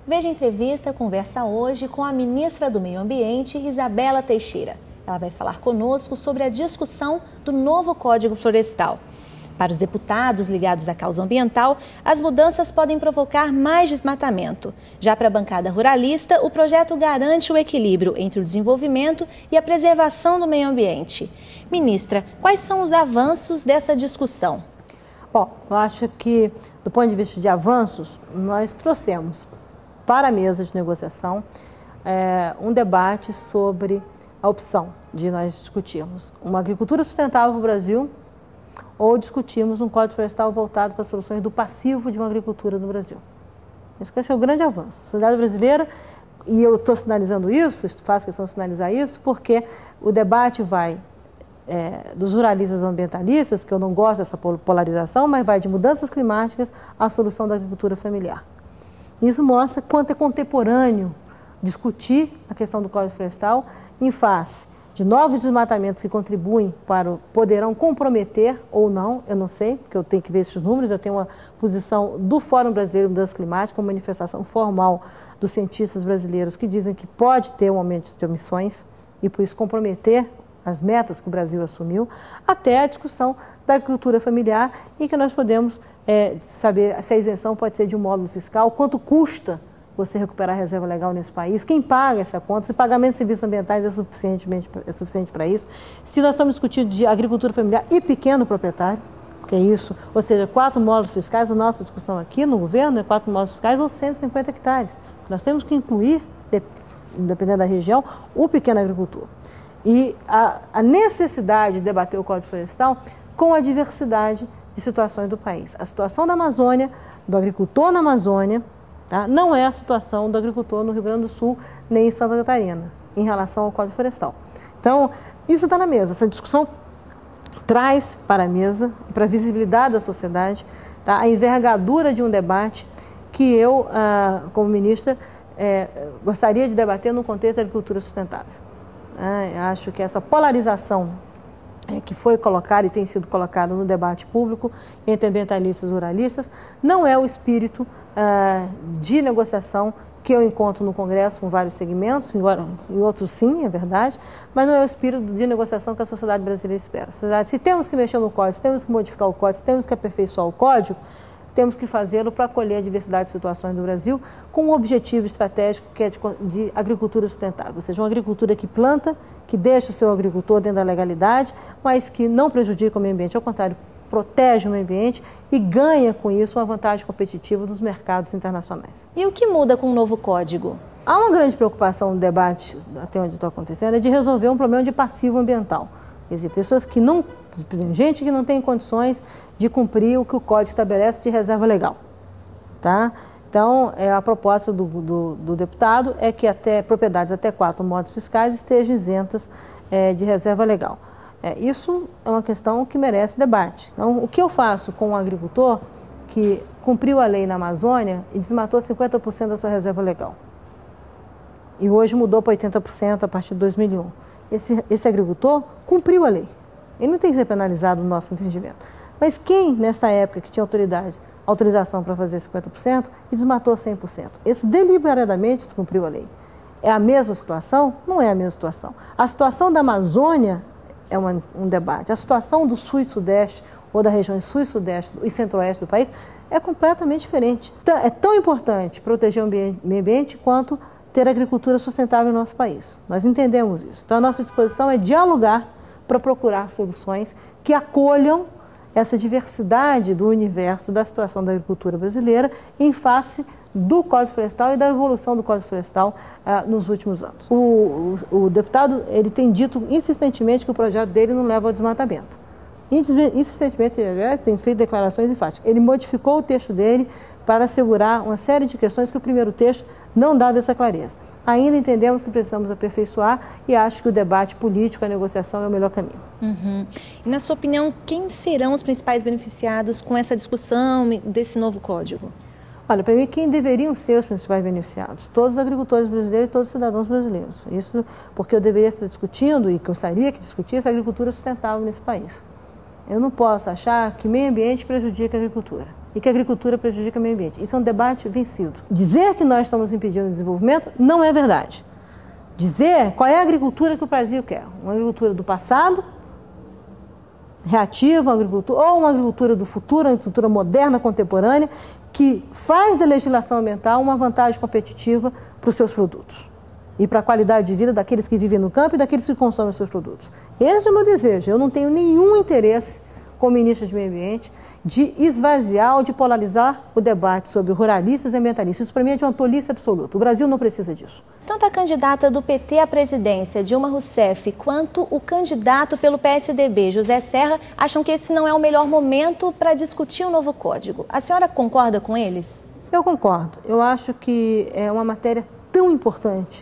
Veja a entrevista, conversa hoje com a ministra do Meio Ambiente, Isabela Teixeira. Ela vai falar conosco sobre a discussão do novo Código Florestal. Para os deputados ligados à causa ambiental, as mudanças podem provocar mais desmatamento. Já para a bancada ruralista, o projeto garante o equilíbrio entre o desenvolvimento e a preservação do meio ambiente. Ministra, quais são os avanços dessa discussão? Bom, eu acho que, do ponto de vista de avanços, nós trouxemos para a mesa de negociação um debate sobre a opção de nós discutirmos uma agricultura sustentável para o Brasil ou discutirmos um Código Florestal voltado para soluções do passivo de uma agricultura no Brasil. Isso que eu acho que é um grande avanço. A sociedade brasileira, e eu estou sinalizando isso, faço questão de sinalizar isso, porque o debate vai dos ruralistas ambientalistas, que eu não gosto dessa polarização, mas vai de mudanças climáticas à solução da agricultura familiar. Isso mostra quanto é contemporâneo discutir a questão do Código Florestal em face de novos desmatamentos que contribuem poderão comprometer ou não, eu não sei, porque eu tenho que ver esses números, eu tenho uma posição do Fórum Brasileiro de Mudança Climática, uma manifestação formal dos cientistas brasileiros que dizem que pode ter um aumento de emissões e por isso comprometer as metas que o Brasil assumiu, até a discussão da agricultura familiar, em que nós podemos saber se a isenção pode ser de um módulo fiscal, quanto custa você recuperar a reserva legal nesse país, quem paga essa conta, se pagamento de serviços ambientais é suficiente para isso, se nós estamos discutindo de agricultura familiar e pequeno proprietário, que é isso, ou seja, 4 módulos fiscais, a nossa discussão aqui no governo é 4 módulos fiscais ou 150 hectares. Nós temos que incluir, dependendo da região, o pequeno agricultor. E a necessidade de debater o Código Florestal com a diversidade de situações do país. A situação da Amazônia, do agricultor na Amazônia, tá? Não é a situação do agricultor no Rio Grande do Sul, nem em Santa Catarina, em relação ao Código Florestal. Então, isso está na mesa. Essa discussão traz para a mesa, para a visibilidade da sociedade, tá? A envergadura de um debate que eu, como ministra, gostaria de debater no contexto da agricultura sustentável. Acho que essa polarização que foi colocada e tem sido colocada no debate público entre ambientalistas e ruralistas não é o espírito de negociação que eu encontro no Congresso com vários segmentos, embora em outros sim, é verdade, mas não é o espírito de negociação que a sociedade brasileira espera. Se temos que mexer no código, se temos que modificar o código, se temos que aperfeiçoar o código, temos que fazê-lo para acolher a diversidade de situações do Brasil com um objetivo estratégico que é de agricultura sustentável, ou seja, uma agricultura que planta, que deixa o seu agricultor dentro da legalidade, mas que não prejudica o meio ambiente, ao contrário, protege o meio ambiente e ganha com isso uma vantagem competitiva dos mercados internacionais. E o que muda com o novo código? Há uma grande preocupação no debate, até onde está acontecendo, é de resolver um problema de passivo ambiental. Quer dizer, pessoas que não, gente que não tem condições de cumprir o que o Código estabelece de reserva legal. Tá? Então, a proposta do deputado é que propriedades até 4 módulos fiscais estejam isentas de reserva legal. Isso é uma questão que merece debate. Então, o que eu faço com um agricultor que cumpriu a lei na Amazônia e desmatou 50% da sua reserva legal? E hoje mudou para 80% a partir de 2001. Esse agricultor cumpriu a lei. Ele não tem que ser penalizado no nosso entendimento. Mas quem, nessa época, que tinha autorização para fazer 50% e desmatou 100%? Esse deliberadamente descumpriu a lei. É a mesma situação? Não é a mesma situação. A situação da Amazônia é um debate. A situação do sul e sudeste, ou da região sul e sudeste e centro-oeste do país, é completamente diferente. Então, é tão importante proteger o meio ambiente quanto ter agricultura sustentável no nosso país. Nós entendemos isso. Então, a nossa disposição é dialogar para procurar soluções que acolham essa diversidade do universo da situação da agricultura brasileira em face do Código Florestal e da evolução do Código Florestal nos últimos anos. O deputado ele tem dito insistentemente que o projeto dele não leva ao desmatamento. Insistentemente, aliás, tem feito declarações enfáticas. Ele modificou o texto dele para assegurar uma série de questões que o primeiro texto não dava essa clareza. Ainda entendemos que precisamos aperfeiçoar e acho que o debate político, a negociação é o melhor caminho. Uhum. E na sua opinião, quem serão os principais beneficiados com essa discussão desse novo código? Olha, para mim, quem deveriam ser os principais beneficiados? Todos os agricultores brasileiros e todos os cidadãos brasileiros. Isso porque eu deveria estar discutindo e gostaria que discutisse a agricultura sustentável nesse país. Eu não posso achar que meio ambiente prejudica a agricultura e que a agricultura prejudica o meio ambiente. Isso é um debate vencido. Dizer que nós estamos impedindo o desenvolvimento não é verdade. Dizer qual é a agricultura que o Brasil quer. Uma agricultura do passado, reativa, uma agricultura do futuro, uma agricultura moderna, contemporânea, que faz da legislação ambiental uma vantagem competitiva para os seus produtos e para a qualidade de vida daqueles que vivem no campo e daqueles que consomem os seus produtos. Esse é o meu desejo. Eu não tenho nenhum interesse, como ministra de Meio Ambiente, de esvaziar ou de polarizar o debate sobre ruralistas e ambientalistas. Isso, para mim, é de uma tolice absoluta. O Brasil não precisa disso. Tanto a candidata do PT à presidência, Dilma Rousseff, quanto o candidato pelo PSDB, José Serra, acham que esse não é o melhor momento para discutir o novo código. A senhora concorda com eles? Eu concordo. Eu acho que é uma matéria tão importante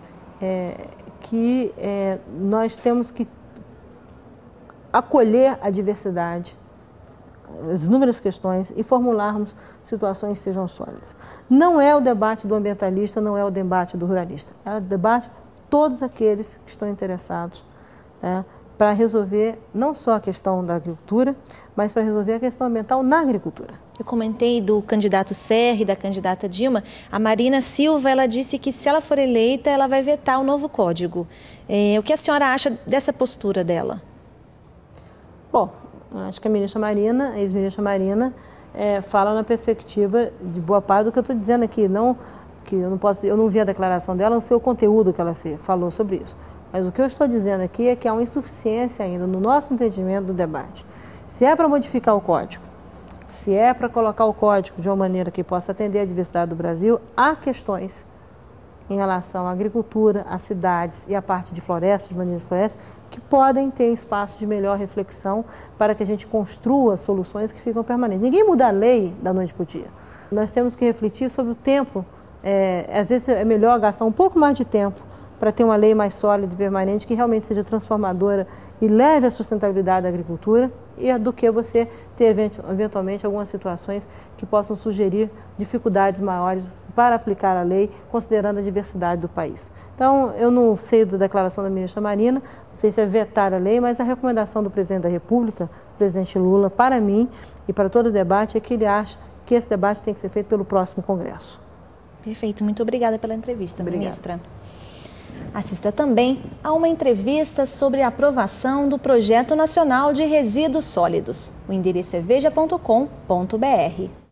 que nós temos que acolher a diversidade, as inúmeras questões e formularmos situações que sejam sólidas. Não é o debate do ambientalista, não é o debate do ruralista. É o debate de todos aqueles que estão interessados, né, para resolver não só a questão da agricultura, mas para resolver a questão ambiental na agricultura. Eu comentei do candidato Serra e da candidata Dilma. A Marina Silva, ela disse que se ela for eleita, ela vai vetar o novo código. O que a senhora acha dessa postura dela? Bom, acho que a ex-ministra Marina, fala na perspectiva de boa parte do que eu estou dizendo aqui. Não, que eu não vi a declaração dela, não sei o conteúdo que ela falou sobre isso. Mas o que eu estou dizendo aqui é que há uma insuficiência ainda no nosso entendimento do debate. Se é para modificar o código, se é para colocar o código de uma maneira que possa atender a diversidade do Brasil, há questões em relação à agricultura, às cidades e à parte de florestas, de manejo de florestas, que podem ter espaço de melhor reflexão para que a gente construa soluções que ficam permanentes. Ninguém muda a lei da noite para o dia. Nós temos que refletir sobre o tempo. Às vezes é melhor gastar um pouco mais de tempo para ter uma lei mais sólida e permanente, que realmente seja transformadora e leve a sustentabilidade da agricultura, do que você ter eventualmente algumas situações que possam sugerir dificuldades maiores para aplicar a lei, considerando a diversidade do país. Então, eu não sei da declaração da ministra Marina, não sei se é vetar a lei, mas a recomendação do presidente da República, o presidente Lula, para mim e para todo o debate, é que ele acha que esse debate tem que ser feito pelo próximo Congresso. Perfeito, muito obrigada pela entrevista, Obrigada. Ministra. Assista também a uma entrevista sobre a aprovação do Projeto Nacional de Resíduos Sólidos. O endereço é veja.com.br.